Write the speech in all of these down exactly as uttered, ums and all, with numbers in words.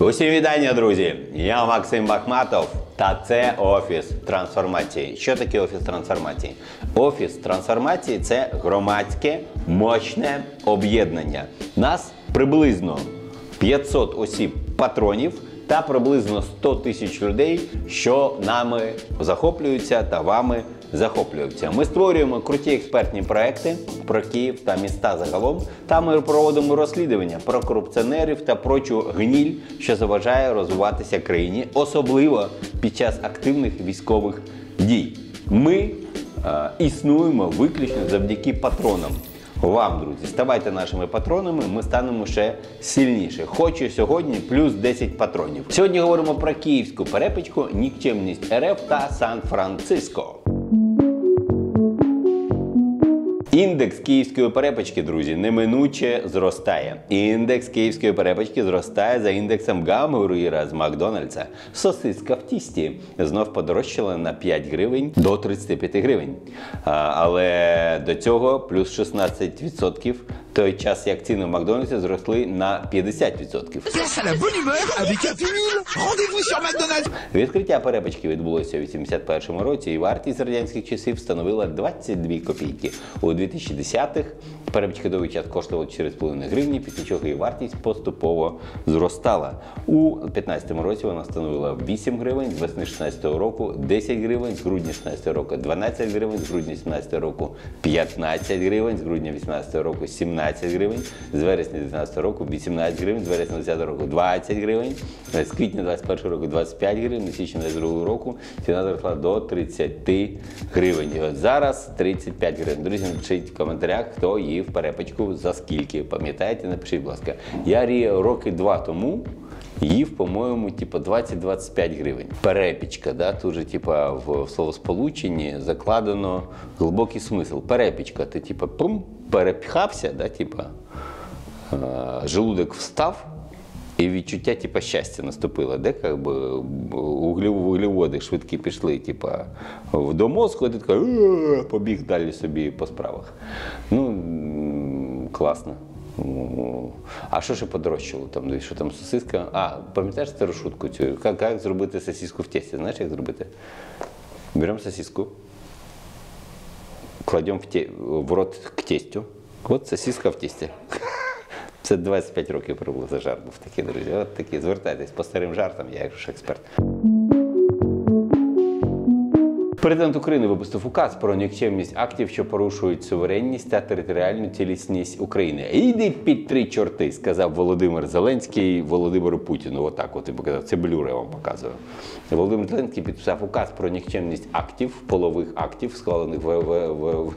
Усім вітання, друзі! Я Максим Бахматов, та це Офіс трансформації. Що таке Офіс трансформації? Офіс трансформації – це громадське, мощне об'єднання. Нас приблизно п'ятсот осіб патронів та приблизно сто тисяч людей, що нами захоплюються та вами захоплюються. Ми створюємо круті експертні проекти про Київ та міста загалом, та ми проводимо розслідування про корупціонерів та прочу гніль, що заважає розвиватися країні, особливо під час активних військових дій. Ми е, існуємо виключно завдяки патронам. Вам, друзі, ставайте нашими патронами, ми станемо ще сильніше. Хочу сьогодні плюс десять патронів. Сьогодні говоримо про київську перепічку, нікчемність РФ та Сан-Франциско. Індекс київської перепічки, друзі, неминуче зростає. Індекс київської перепічки зростає за індексом гамбургера з Макдональдса. Сосиска в тісті знов подорожчала на п'ять гривень до тридцяти п'яти гривень. А, але до цього плюс шістнадцять відсотків, той час як ціни в Макдональдсі зросли на п'ятдесят відсотків. Відкриття перепічки відбулося у вісімдесят першому році і вартість радянських часів становила двадцять дві копійки. У дві тисячі десятих перепічка довгий час коштувала чотири з половиною гривні, після чого її вартість поступово зростала. У п'ятнадцятому році вона становила вісім гривень, з весни шістнадцятого року десять гривень, з грудня шістнадцятого року дванадцять гривень, з грудня сімнадцятого року п'ятнадцять гривень, з грудня вісімнадцятого року сімнадцять гривень, з вересня дев'ятнадцятого року вісімнадцять гривень, з вересня двадцятого року двадцять гривень, з квітня двадцять першого року двадцять п'ять гривень, з січня двадцять другого року ціна зросла до тридцяти гривень. І от зараз тридцять п'ять гривень. Друзі, напишіть в коментарях, хто їв перепічку за скільки. Пам'ятаєте, напишіть, будь ласка. Я роки два тому їв, по-моєму, типу двадцять-двадцять п'ять гривень. Перепічка, да? Тут же, типу, в словосполученні закладено глибокий смисл. Перепічка, ти, типу, пум, перепхався, да? Типу, желудок встав, і відчуття, типу, щастя наступило, де, як би, вуглеводи швидкі пішли, типу, до мозку, і ти такий, побіг далі собі по справах. Ну, класно. А що ще подорожчало? Там, що там сосиска? А, пам'ятаєш стару шутку цю? Як, як зробити сосиску в тесті? Знаєш, як зробити? Беремо сосиску, кладемо в, те, в рот к тестю. От сосиска в тесті. Це двадцять п'ять років приблизно жарт був такий, друзі. От такі, звертайтесь по старим жартам, я як ж експерт. Президент України випустив указ про нікчемність актів, що порушують суверенність та територіальну цілісність України. «Іди під три чорти», сказав Володимир Зеленський Володимиру Путіну. Отак от і показав. Це блюр я вам показую. Володимир Зеленський підписав указ про нікчемність актів, полових актів, схвалених в... в, в...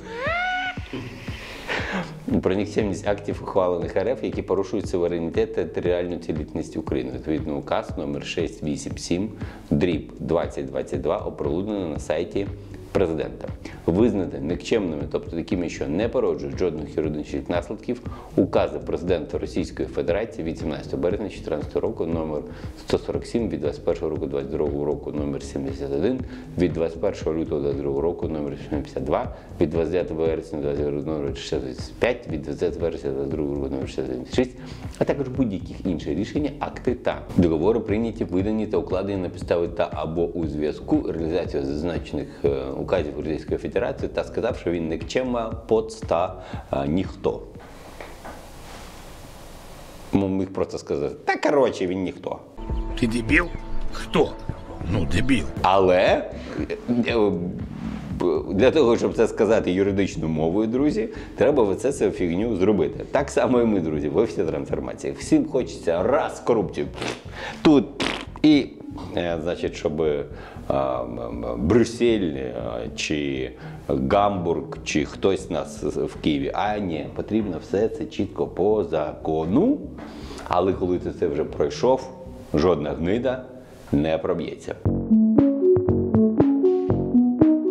про нікчемність актів, ухвалених РФ, які порушують суверенітет та територіальну цілісність України. Відповідно, указ номер шістсот вісімдесят сім дріб двадцять двадцять два оприлюднено на сайті президента. Визнати нікчемними, тобто такими, що не породжують жодних юридичних наслідків, укази президента Російської Федерації від сімнадцятого березня дві тисячі чотирнадцятого року номер сто сорок сім, від двадцять першого року двадцять другого року номер сімдесят один, від двадцять першого лютого двадцять другого року номер сімдесят два, від двадцять дев'ятого вересня двадцять другого року номер шістдесят п'ять, від двадцятого вересня двадцять другого року номер шістдесят шість, а також будь-яких інших рішень, акти та договори прийняті, видані та укладені на підставі та або у зв'язку реалізації зазначених указів Російської Федерації та сказав, що він нікчема, подста, ніхто. Міг просто сказати, та коротше, він ніхто. Ти дебіл? Хто? Ну, дебіл. Але для того, щоб це сказати юридичною мовою, друзі, треба оце цю фігню зробити. Так само і ми, друзі, в Офісі трансформації. Всім хочеться раз корупцію тут і, значить, щоб Брюссель чи Гамбург чи хтось нас в Києві. А ні, потрібно все це чітко по закону. Але коли ти це вже пройшов, жодна гнида не проб'ється. У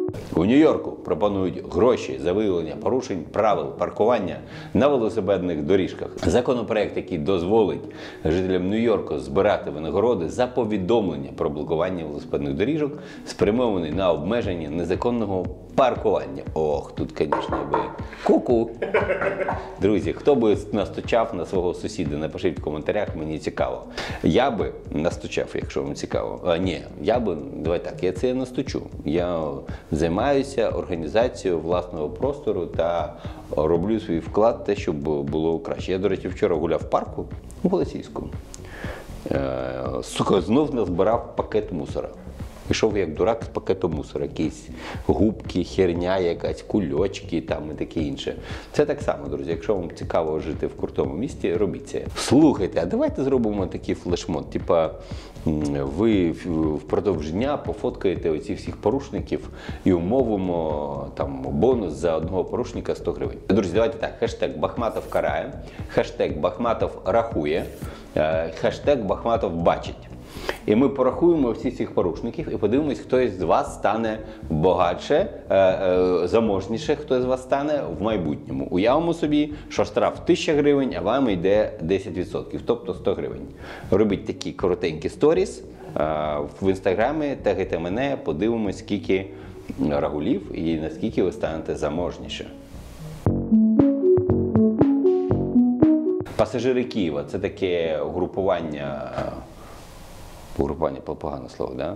У Нью-Йорку пропонують гроші за виявлення порушень правил паркування на велосипедних доріжках. Законопроект, який дозволить жителям Нью-Йорку збирати винагороди за повідомлення про блокування велосипедних доріжок, спрямований на обмеження незаконного паркування. Ох, тут, звісно, би ку-ку. Друзі, хто би настучав на свого сусіда, напишіть в коментарях, мені цікаво. Я би настучав, якщо вам цікаво. А, ні, я би, давай так, я це настучу. Я займаюся організацією власного простору та роблю свій вклад, те, щоб було краще. Я, до речі, вчора гуляв в парку у Голосіївському. Е, сука, знов назбирав пакет мусора. Пішов як дурак з пакетом мусора, якісь губки, херня якась, кульочки там і таке інше. Це так само, друзі, якщо вам цікаво жити в крутому місті, робіть це. Слухайте, а давайте зробимо такий флешмоб. Типа ви впродовж дня пофоткаєте оці всіх порушників і умовимо там бонус за одного порушника сто гривень. Друзі, давайте так, хештег Бахматов карає, хештег Бахматов рахує, хештег Бахматов бачить. І ми порахуємо всіх цих порушників і подивимось, хто з вас стане багатше, заможніше, хто з вас стане в майбутньому. Уявимо собі, що штраф тисяча гривень, а вам йде десять відсотків, тобто сто гривень. Робіть такі коротенькі сторіс в інстаграмі, тегайте мене, подивимось, скільки рагулів і наскільки ви станете заможніше. Пасажири Києва – це таке угрупування. Угрупування – погане слово, да?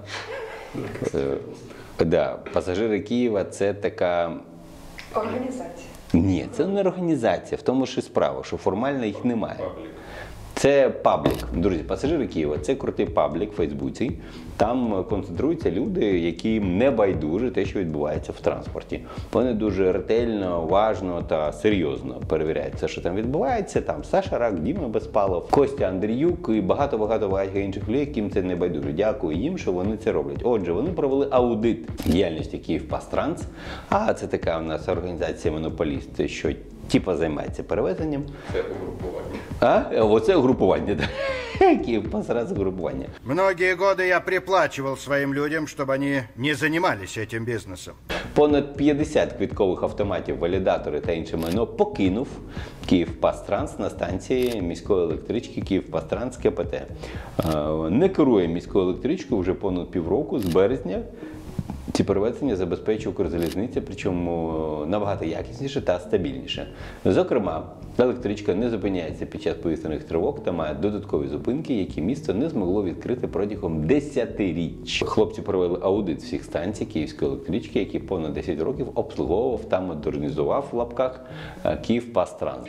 Да, пасажири Києва – це така... Організація. Ні, це не організація, в тому ж і справа, що формально їх немає. Це паблік. Друзі, пасажири Києва – це крутий паблік в Фейсбуці. Там концентруються люди, які не байдужі те, що відбувається в транспорті. Вони дуже ретельно, уважно та серйозно перевіряють все, що там відбувається. Там Саша Рак, Діма Безпалов, Костя Андріюк і багато-багато інших людей, яким це не байдуже. Дякую їм, що вони це роблять. Отже, вони провели аудит діяльності Київпастранс, а це така у нас організація монополіст, що типа займається перевезенням. Це угрупування. А? Оце угрупування, так. Київпастранс угрупування. Многие годы я приплачивал своим людям, чтобы они не занимались этим бизнесом. Понад п'ятдесят квіткових автоматів, валідатори та інше майно покинув Київпастранс на станції міської електрички Київпастранс КПТ. Не керує міською електричкою вже понад півроку, з березня. Ці перевезення забезпечує Укрзалізниця, причому набагато якісніше та стабільніше. Зокрема, електричка не зупиняється під час повітряних тривог та має додаткові зупинки, які місто не змогло відкрити протягом десятиріч. Хлопці провели аудит всіх станцій Київської електрички, які понад десять років обслуговував та модернізував в лапках Київпастранс.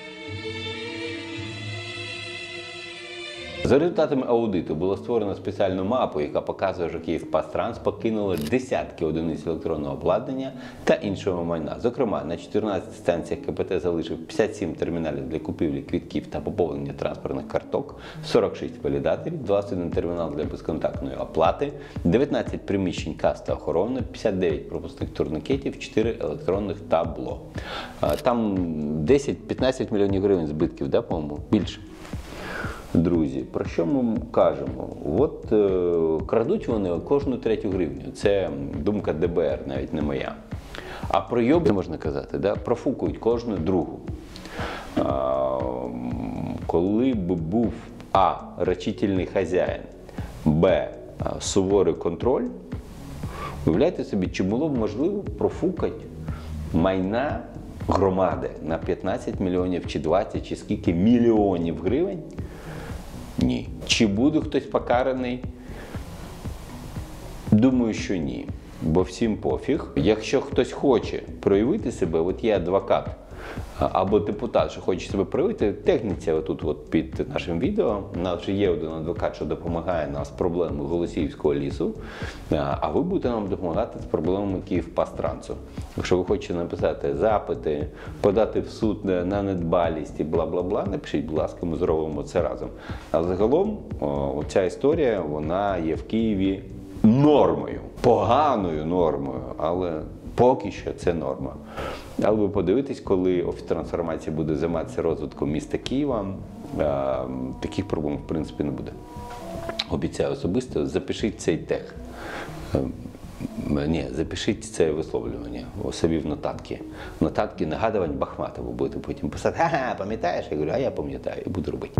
За результатами аудиту було створено спеціальну мапу, яка показує, що Київпастранс покинуло десятки одиниць електронного обладнання та іншого майна. Зокрема, на чотирнадцяти станціях КПТ залишив п'ятдесят сім терміналів для купівлі квитків та поповнення транспортних карток, сорок шість валідаторів, двадцять один термінал для безконтактної оплати, дев'ятнадцять приміщень кас та охорони, п'ятдесят дев'ять пропускних турникетів, чотири електронних табло. Там десять-п'ятнадцять мільйонів гривень збитків, да, по-моєму? Більше. Друзі, про що ми кажемо? От е, крадуть вони кожну третю гривню. Це думка Де Бе Ер, навіть не моя. А про йоб, можна казати, да? Профукують кожну другу. А, коли б був А. Рачительний хазяїн, Б. Суворий контроль, уявляйте собі, чи було б можливо профукати майна громади на п'ятнадцять мільйонів, чи двадцять, чи скільки мільйонів гривень? Ні. Чи буде хтось покараний? Думаю, що ні. Бо всім пофіг. Якщо хтось хоче проявити себе, от є адвокат або депутат, що хоче себе проявити, тегніться отут от під нашим відео. У нас вже є один адвокат, що допомагає нам з проблемами Голосіївського лісу, а ви будете нам допомагати з проблемами Київпастрансу. Якщо ви хочете написати запити, подати в суд на недбалість і бла-бла-бла, напишіть, будь ласка, ми зробимо це разом. А загалом ця історія, вона є в Києві нормою, поганою нормою, але поки що це норма. Але ви подивитесь, коли Офіс трансформації буде займатися розвитком міста Києва, таких проблем, в принципі, не буде. Обіцяю особисто, запишіть цей тег. Ні, запишіть це висловлювання у собі в нотатки. В нотатки нагадувань Бахматову будете потім писати, ага, пам'ятаєш? Я говорю, а я пам'ятаю, і буду робити.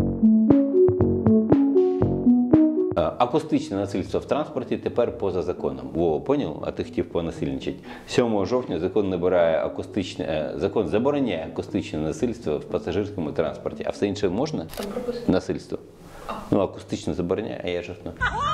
Акустичне насильство в транспорті тепер поза законом. Во, поняв? А ти хотів понасильничати. сьомого жовтня закон набирає акустичне, закон забороняє акустичне насильство в пасажирському транспорті. А все інше можна? Там прописано. Насильство. Ну, акустично забороняє, а я жартую.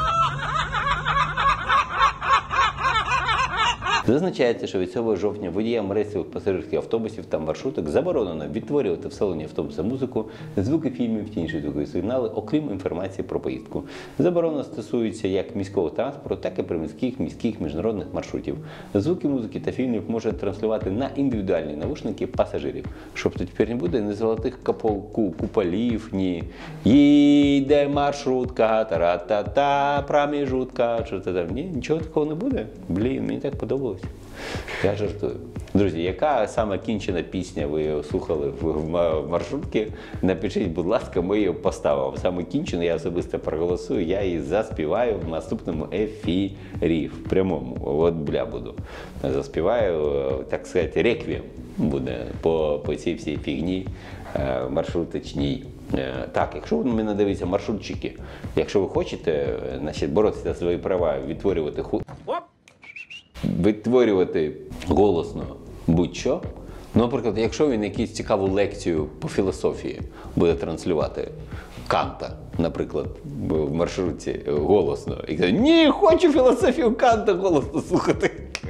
Зазначається, що від сьомого жовтня водіям рейсових пасажирських автобусів та маршруток заборонено відтворювати в салоні автобуса музику, звуки фільмів та інші звукові сигнали, окрім інформації про поїздку. Заборона стосується як міського транспорту, так і приміських, міських, міжнародних маршрутів. Звуки музики та фільмів може транслювати на індивідуальні навушники пасажирів. Щоб тут тепер не буде ні золотих куполів, ні «Їде маршрутка, та-ра-та-та, проміжутка», що це там, ні, нічого такого не буде. Блін, мені так подобалось. Я жартую. Друзі, яка саме кінчена пісня ви слухали в маршрутці? Напишіть, будь ласка, ми її поставимо. Саме кінчену я особисто проголосую, я її заспіваю в наступному ефірі, в прямому. От бля буду. Заспіваю, так сказати, реквієм буде по, по цій всій фігні маршрутичній. Так, якщо ви мене дивіться, маршрутчики, якщо ви хочете, значить, боротися за свої права, відтворювати ху... Відтворювати голосно будь-що. Ну, наприклад, якщо він якусь цікаву лекцію по філософії буде транслювати Канта, наприклад, в маршрутці голосно, і каже, ні, хочу філософію Канта голосно слухати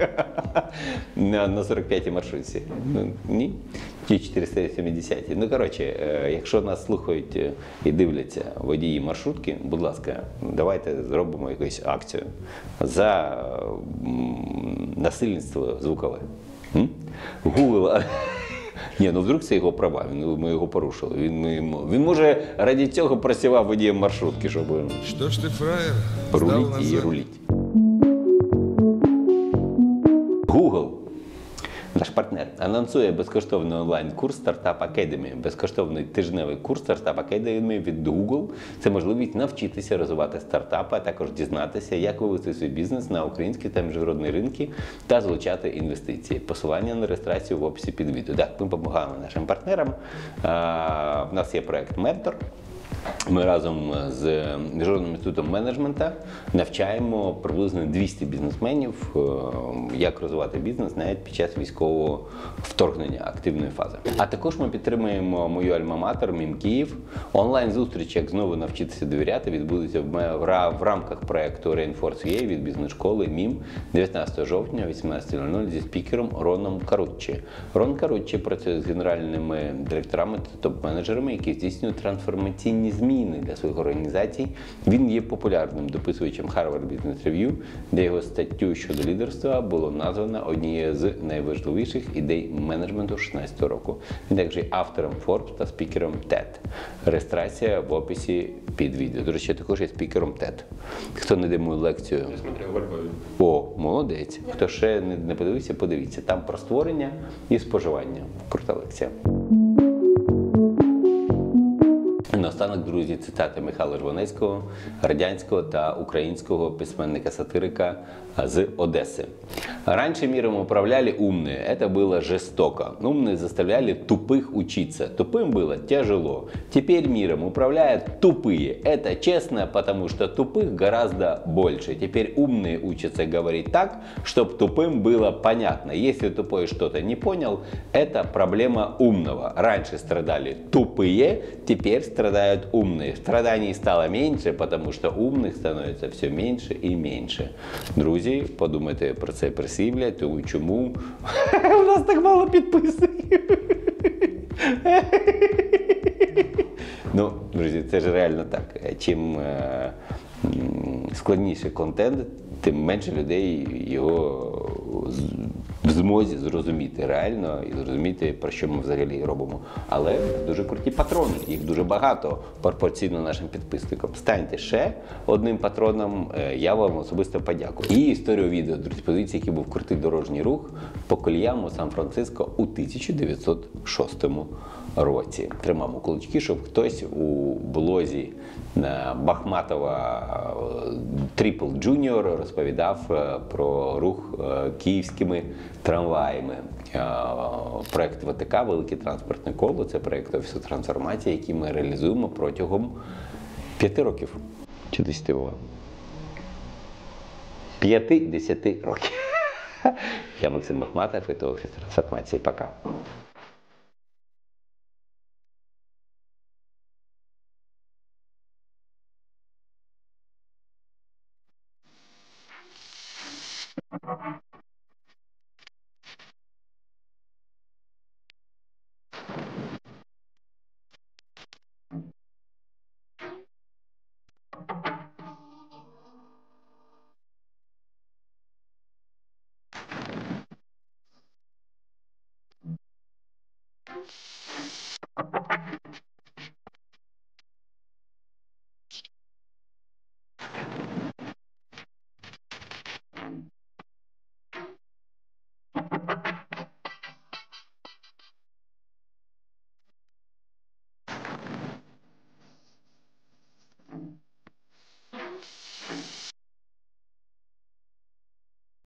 на сорок п'ятій маршрутці. Ну, ні. Ті чотириста сімдесят. Ну, коротше, якщо нас слухають і дивляться водії маршрутки, будь ласка, давайте зробимо якусь акцію за насильництво звукове. Google. Ні, ну вдруг це його права, він, ми його порушили. Він, ми, він може раді цього працював водієм маршрутки, щоб Що ж ти, фраєр, руліть і руліть. Google, наш партнер, анонсує безкоштовний онлайн-курс Startup Academy. Безкоштовний тижневий курс Startup Academy від Google. Це можливість навчитися розвивати стартапи, а також дізнатися, як вивести свій бізнес на українські та міжнародні ринки та залучати інвестиції. Посилання на реєстрацію в описі під відео. Так, ми допомагаємо нашим партнерам. А, в нас є проект «Ментор». Ми разом з Міжнародним інститутом менеджменту навчаємо приблизно двісті бізнесменів, як розвивати бізнес навіть під час військового вторгнення, активної фази. А також ми підтримуємо мою альма-матер «Мім Київ». Онлайн-зустріч, як знову навчитися довіряти, відбудеться в рамках проєкту Reinforce.ua від бізнес-школи «Мім» дев'ятнадцятого жовтня о вісімнадцятій нуль нуль зі спікером Роном Каруччі. Рон Каруччі працює з генеральними директорами та топ-менеджерами, які здійснюють трансформаційні зміни для своїх організацій. Він є популярним дописувачем Harvard Business Review, де його статтю щодо лідерства було названо однією з найважливіших ідей менеджменту шістнадцятого року. Він також є автором Forbes та спікером тед. Реєстрація в описі під відео. До речі, я також є спікером тед. Хто не дає мою лекцію? Я смотрел во Львові. О, молодець. Хто ще не, не подивився, подивіться. Там про створення і споживання. Крута лекція. Наостанок, друзі, цитати Михайла Жванецького, радянського та українського письменника-сатирика з Одеси. «Раньше миром управляли умные, это было жестоко. Умные заставляли тупых учиться. Тупым было тяжело. Теперь миром управляют тупые. Это честно, потому что тупых гораздо больше. Теперь умные учатся говорить так, чтобы тупым было понятно. Если тупой что-то не понял, это проблема умного. Раньше страдали тупые, теперь страдают умные. Страданий стало меньше, потому что умных становится все меньше и меньше». Друзі, подумайте про це прислів'я, тому чому у нас так мало підписників. Ну, друзі, це ж реально так. Чим е, складніший контент, тим менше людей його змозі зрозуміти реально і зрозуміти, про що ми взагалі робимо. Але дуже круті патрони, їх дуже багато пропорційно нашим підписникам. Станьте ще одним патроном, я вам особисто подякую. І історію відео, друзі, подивіться, який був крутий дорожній рух по коліям у Сан-Франциско у тисяча дев'ятсот шостому році. Тримаємо кулачки, щоб хтось у блозі Бахматова Трипл Джуніор розповідав про рух київськими трамваями. Проект ВТК «Велике транспортне коло» – це проект Офісу трансформації, який ми реалізуємо протягом п'яти років. Чи десяти було? П'яти-десяти років. Я Максим Бахматов, це Офіс трансформації. Пока.